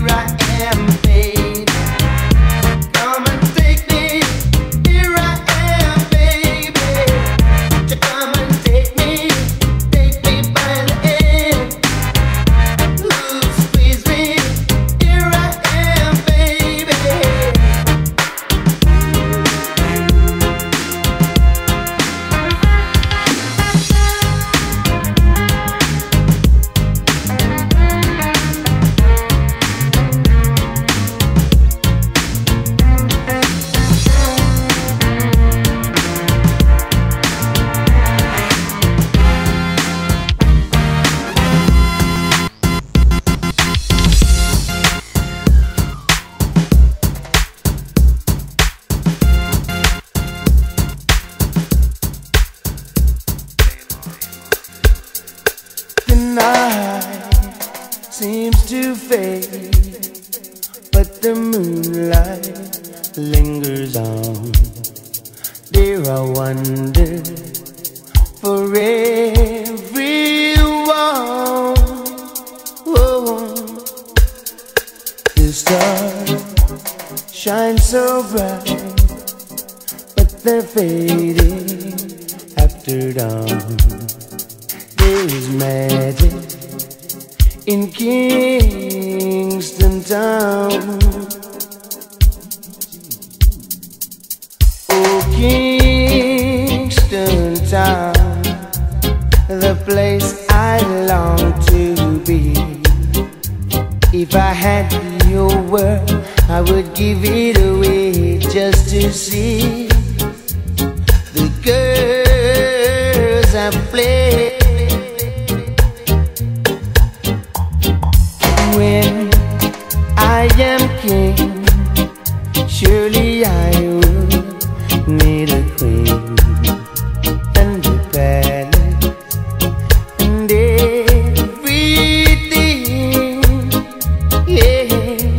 seems to fade, but the moonlight lingers on. There are wonders for everyone. Oh, the stars shine so bright, but they're fading after dawn. There is magic in Kingston town. Oh, Kingston town, the place I long to be. If I had your word, I would give it away just to see the girls I play. When I am king, surely I will need a queen and a palace and everything, yeah.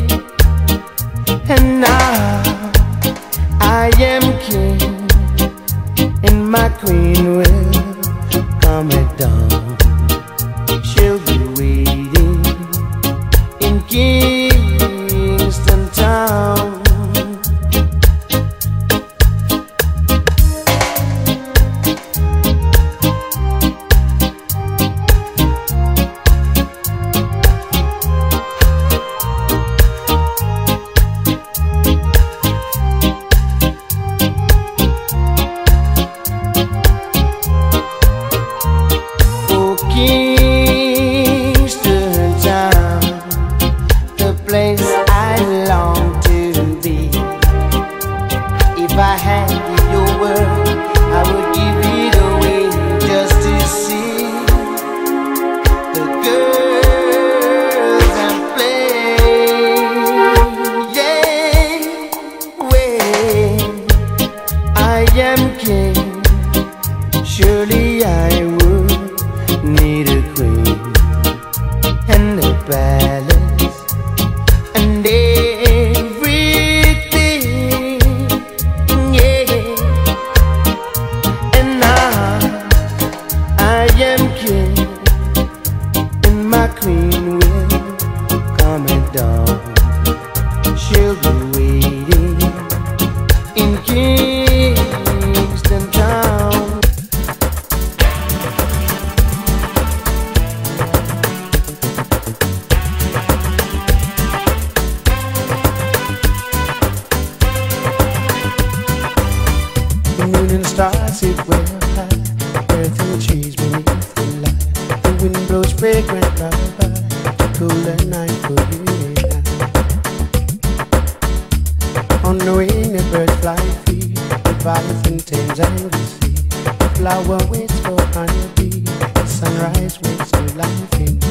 And now I am king, and my queen will come at dawn. She'll be waiting in Kingston town. Oh, Kingston town, the place I long to be. If I had your word, I would give it away just to see the girls I play. Yeah, when I am king, surely I would need a queen and a palace and everything, yeah. And now I am king, and my queen will come at dawn. She'll be waiting in Kingston town. The moon and stars sit well high, earth and trees beneath the light. The wind blows fragrant lullaby to cool the night for you and I. On the wing the birds fly free, the violet and Thames and the sea. The flower waits for honeybee, the sunrise wakes to life in me.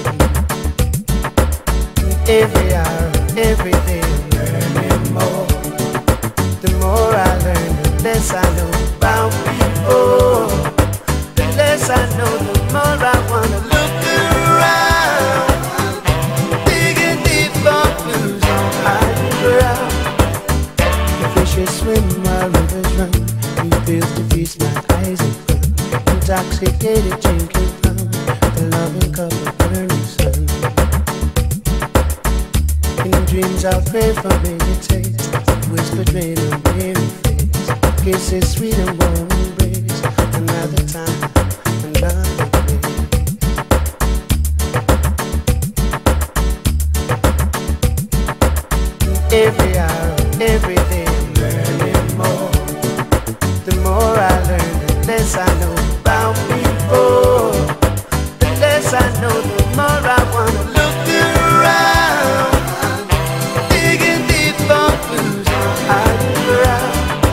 Every hour, every day I'm learning more. The more I learn, the less I know about people. The less I know, the more I wanna look around, digging deep for clues on higher ground. The fishes swim while rivers run, new fields to feast my eyes and fun. Intoxicated drinking from the loving cup of burning sun. In dreams I pray for meditate, whispered rain on weary face, kisses sweet and warm embrace, another time, another place. Every hour, every day I'm learning more. The more I learn, the less I know about people. The less I know, the more I wanna look around, digging deep for clues on hiding ground.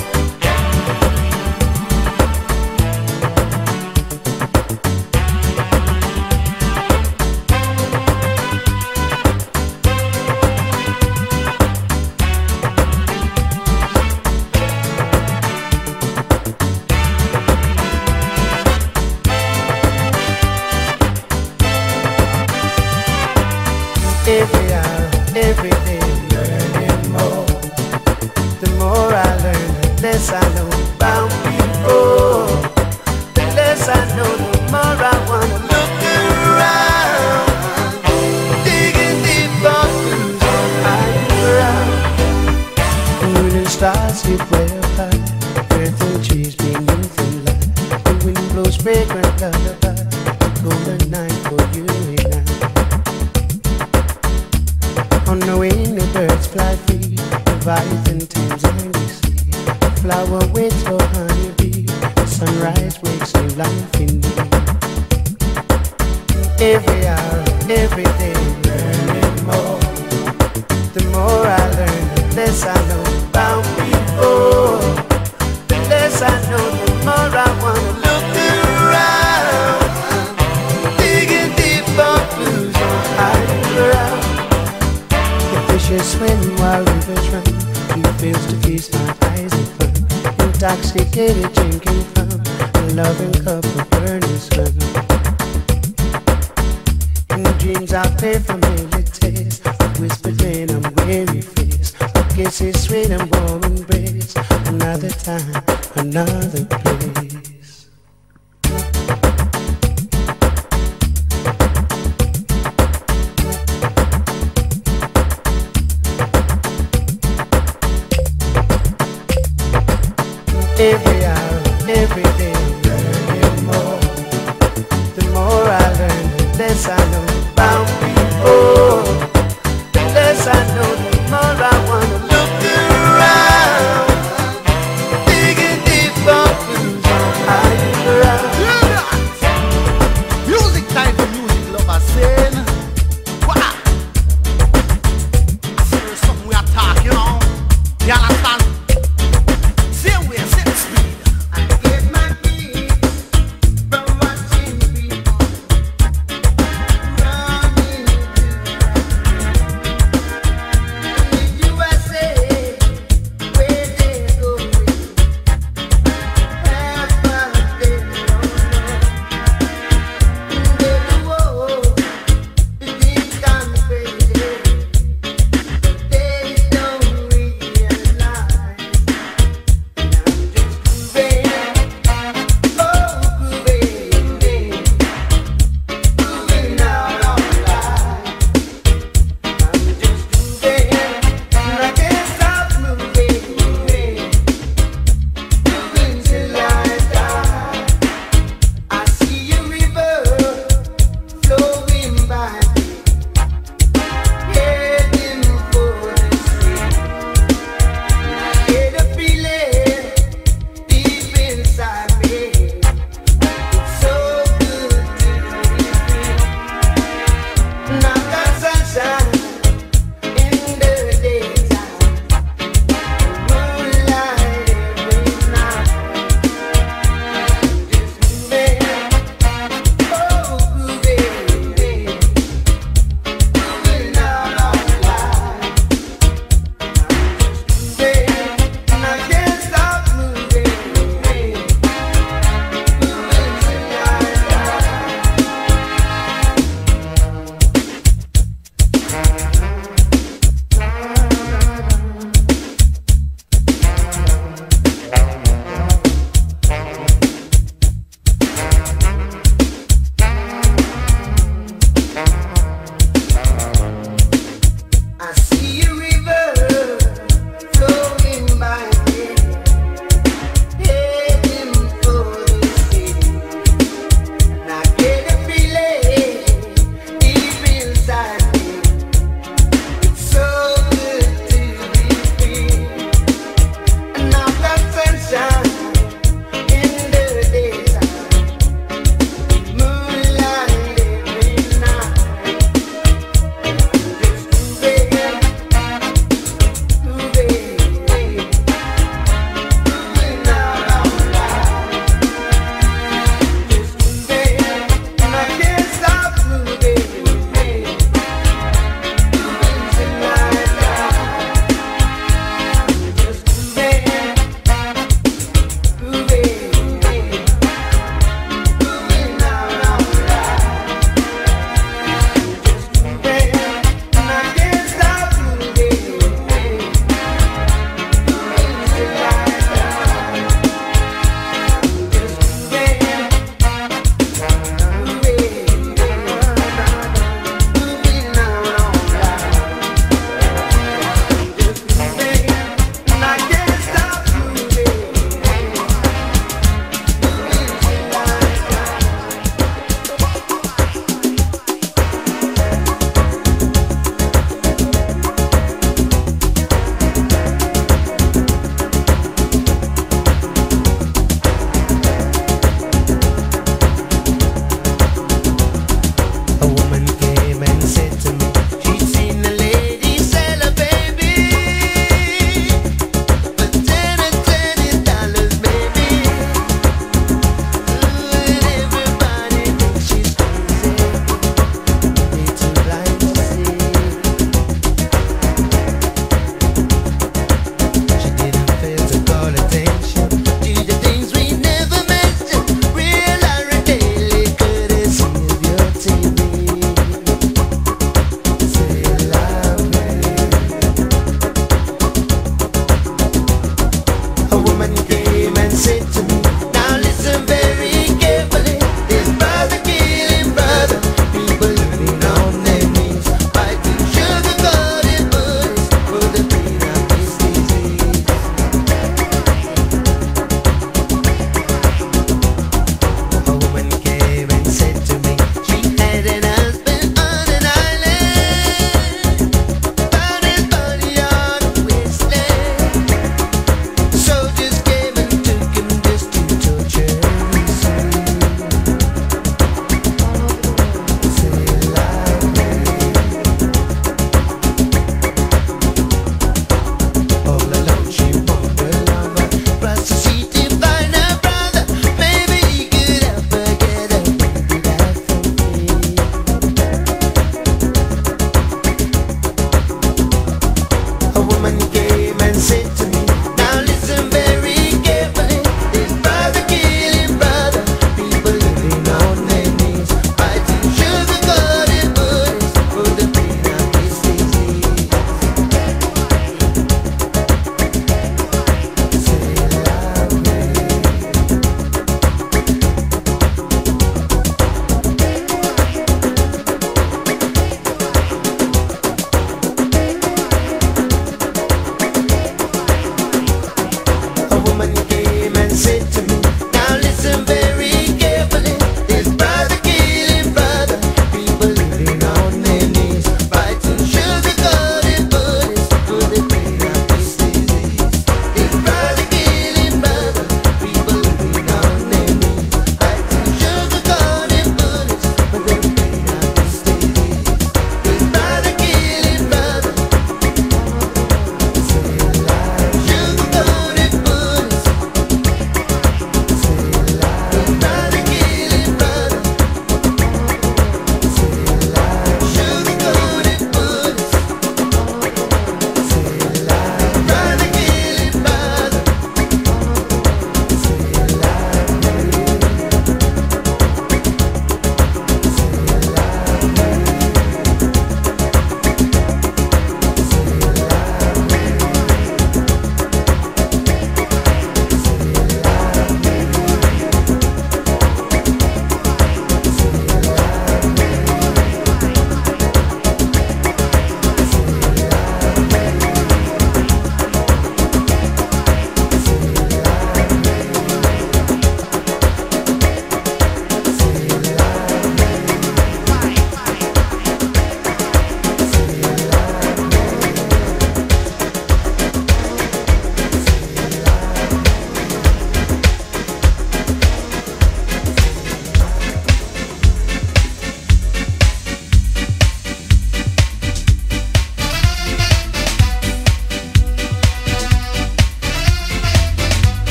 Every hour, every day I'm learning more. The more I learn, the less I know about people. The less I know, the more I wanna look around, digging deep for clues on hiding ground. Moon and stars sit way up high, earth and trees beneath the light. The wind blows fragrant lullaby, the golden night for you and I. On the wing the birds fly free, Leviathan tames and we see. The flower waits for honeybee, the sunrise wakes new life in me. Every hour, every day I'm learning more. The more I learn, the less I know about people. The less I know, the more I wanna look around, digging deep for clues on hiding ground. Fishes swim while rivers run, through fields to feast my eyes in fun, intoxicated drinking from a loving cup of burning sun. In dreams I pray for meditate, whispered rain on weary face, a kiss is sweet and warm embrace, another time, another place. Every hour, every day I'm learning more. The more I learn, the less I know about people. The less I know, the more I wanna look around, digging deep for clues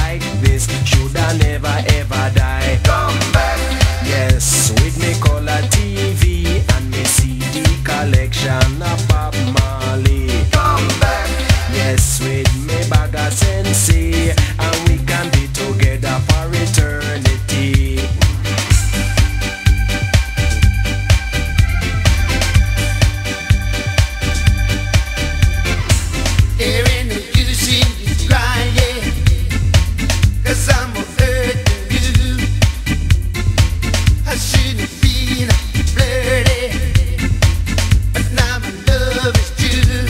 like this shoulda never ever die. Come back. Yes, with me color TV and me CD collection of Bob Marley. Come back. Yes, with me bag of Sensei, and we can be together for eternity. There ain't no use in crying, 'cause I'm hurting you. I shouldn't have been flirty, but now my love is true.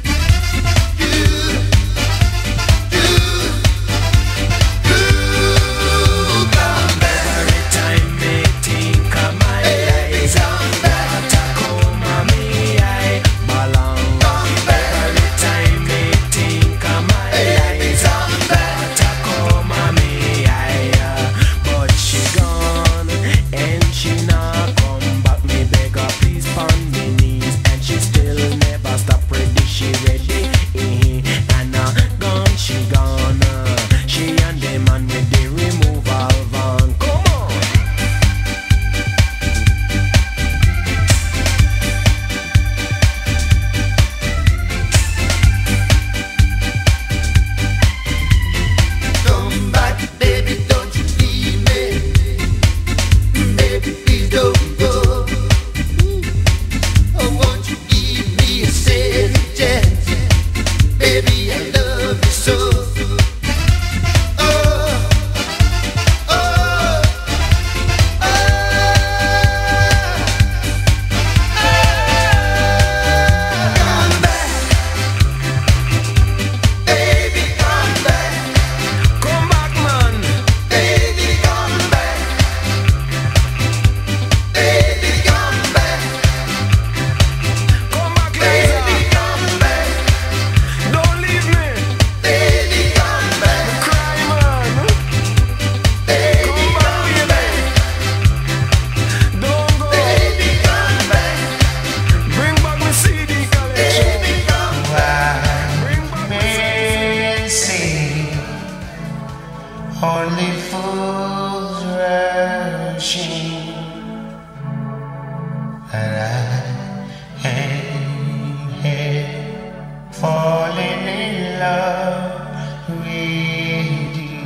Come back. Every time me think of my eyes, what a come on me, I belong. Every time me think of my eyes, what a come on me, but she gone and she not come back. Me beg her please on me knees, and she still never stop ready. She ready, and gone she gone. She and the man with the removal van. Come on. Come back, baby, don't you leave me. Baby, please don't go. Oh, won't you give me a second chance? Baby, I love you so. Oh, oh, oh. Come back, baby, come back. Come back, man. Baby, come back. Baby, come back. Come back, Baby, Lisa. come back. Don't leave me. Baby, come back. Cry, man. Baby, Come back, come baby. back. Don't go. Baby, come back. Bring back my CD collection. Baby, come back. Bring back my Missing. Only fools rushing, and I ain't here falling in love with you.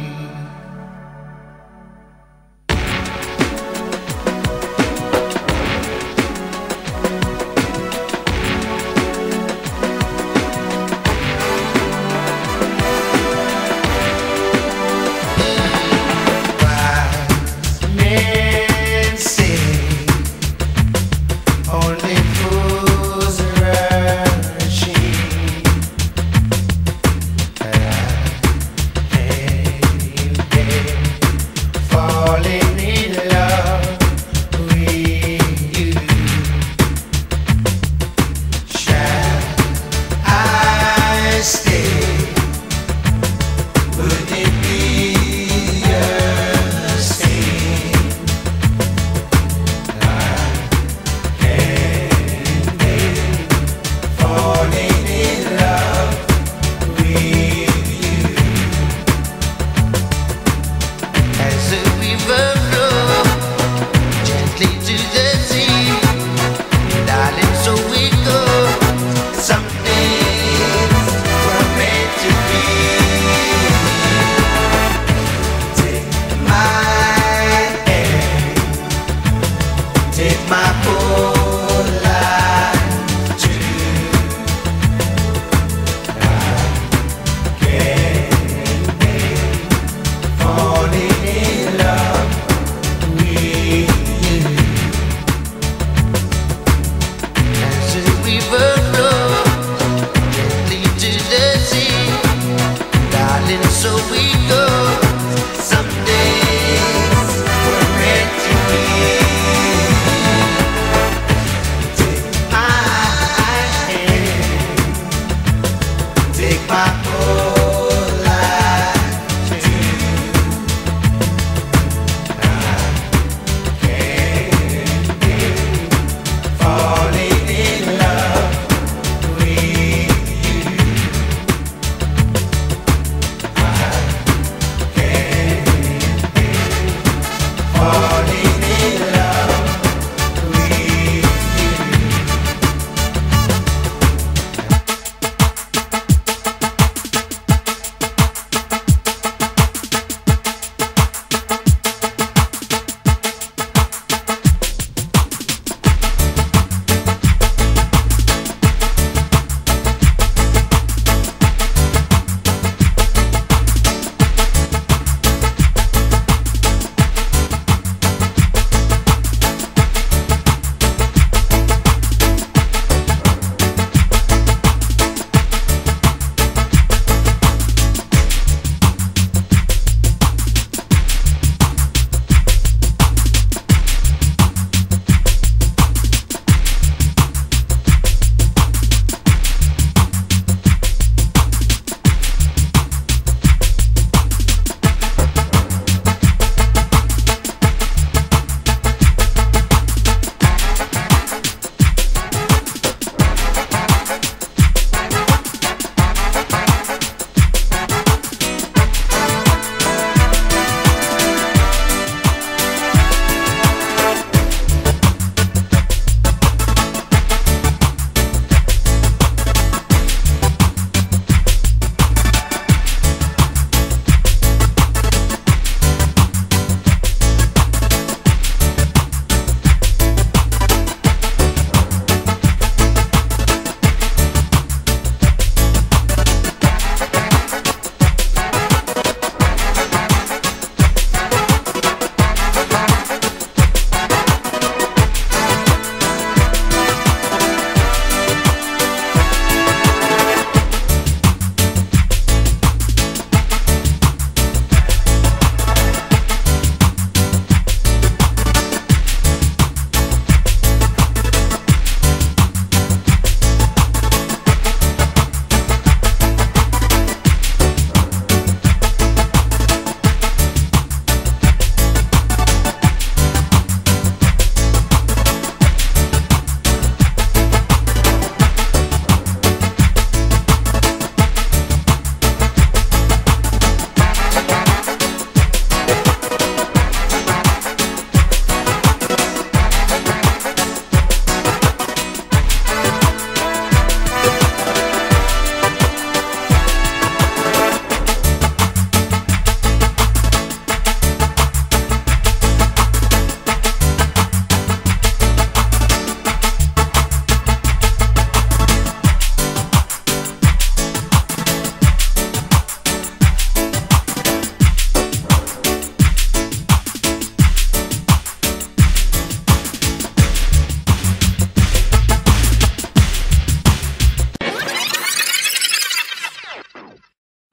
Men say only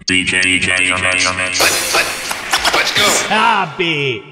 DJ on the mix. Let's go. Stop it.